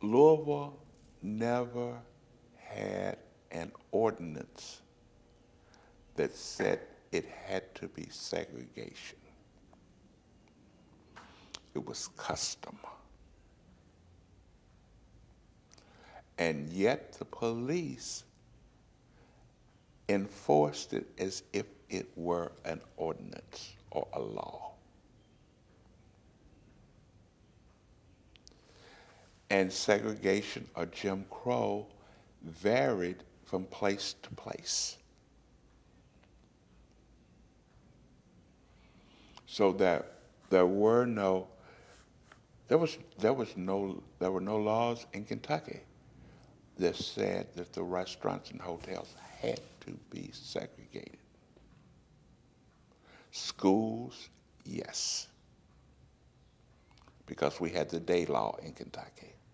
Louisville never had an ordinance that said it had to be segregation. It was custom. And yet the police enforced it as if it were an ordinance or a law. And segregation or Jim Crow varied from place to place. So that there were no laws in Kentucky that said that the restaurants and hotels had to be segregated. Schools, yes, because we had the day law in Kentucky.